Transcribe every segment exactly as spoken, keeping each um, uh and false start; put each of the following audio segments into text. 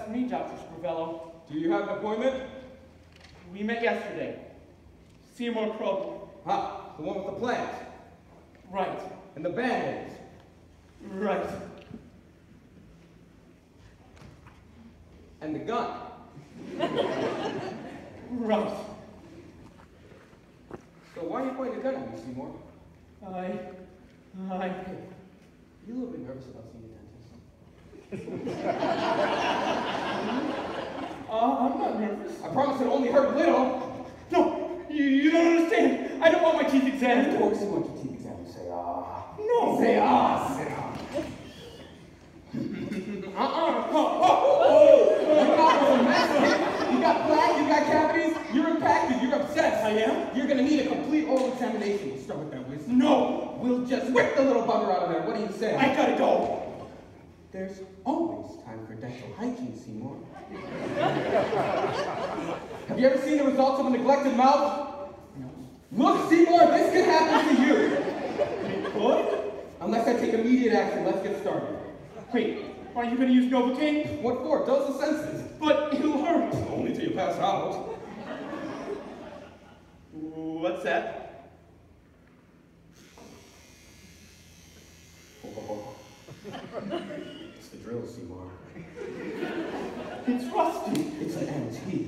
for me, Doctor Scrivello. Do you have an appointment? We met yesterday. Seymour Crowell. Ah, the one with the plant. Right. And the band-aids. Right. And the gun. Right. So why are you pointing a gun at me, Seymour? I... I... You a little bit nervous about seeing the dentist? Uh, I'm not nervous. I promise it only hurt little. No, you, you don't understand. I don't want my teeth examined. Of course you want your teeth examined. Say ah. No. Say ah. Say ah. Uh-uh. Oh, oh, oh. You got a mess. You got plaque, you got cavities, you're impacted, you're obsessed. I am? You're gonna need a complete oral examination. We'll start with that, Wiz. No. We'll just whip the little bugger out of there. What do you say? I gotta go. There's always time for dental hygiene, Seymour. Have you ever seen the results of a neglected mouth? No. Look, Seymour, this could happen to you. It could? Unless I take immediate action, let's get started. Wait, are you gonna use Novocaine? What for? Dose the senses. But it'll hurt. Only till you pass out. What's that? It's the drill, Seymour. It's rusty. It's an antique.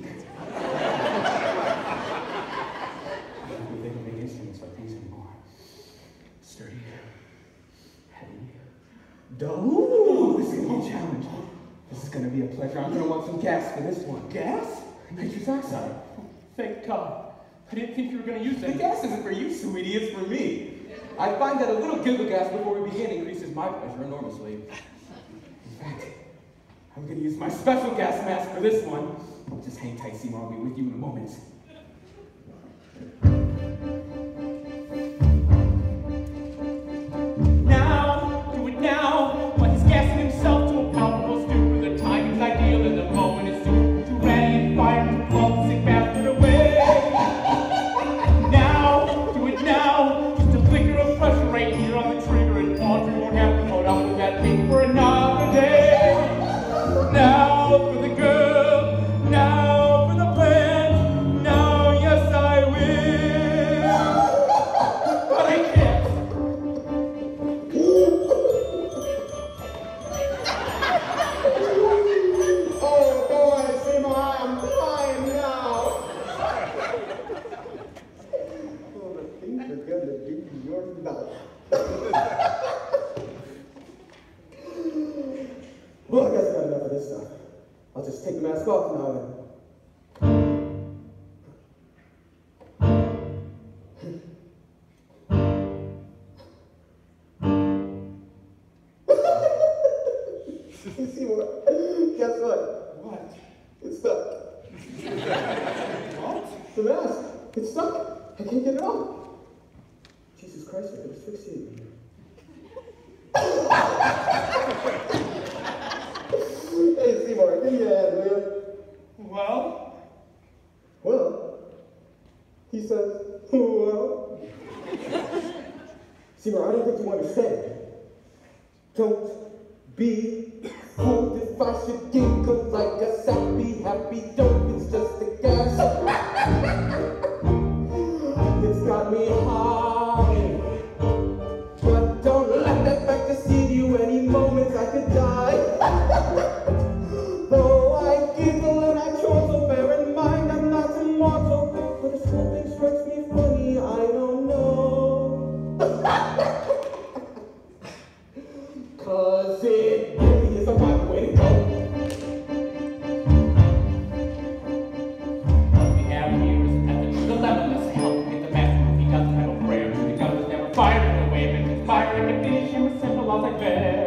They don't make instruments like these anymore. Sturdy, heavy, dull. Ooh, this is gonna be a challenge. This is gonna be a pleasure. I'm gonna want some gas for this one. Gas? Nitrous oxide. Thank God. I didn't think you were gonna use The that. gas isn't for you, sweetie, it's for me. I find that a little giggle gas before we begin increases my pleasure enormously. In fact, I'm gonna use my special gas mask for this one. Just hang tight, Seymour, I'll be with you in a moment. Now, do it now. While he's gassing himself to a palpable stew. The timing's ideal and the moment is soon. Too ready and fire to blow the sick bastard away. Now, do it now. Just a flicker of pressure right here on the trigger, and Audrey won't have to put up with that thing for another day. Now for the girl, now for the plan. Now, yes, I will. But I can't. Oh boy, Seymour, I'm flying now. Oh, the things are gonna do to your mouth. Well, I guess I got enough of this stuff. I'll just take the mask off now and... Seymour, guess what? What? It's stuck. What? The mask, it's stuck. I can't get it off. Jesus Christ, I could asphyxiate me. Hey, Seymour, give me a hand, will you? Well, Well, he says, well. Seymour, I don't think you understand. Don't be fooled if I should giggle like a sappy, happy dope. It's just a gas. It's got me high. But don't let that fact deceive you. Any moment I could die. Though I giggle and I chortle, bear in mind I'm not immortal. But if something strikes me funny, I don't know. Cause it really is a right way to go. what we have here is at the dilemma. Help get the master if he doesn't have a prayer. The gun was never fired in a way, but his fire recognition was simple as I bet.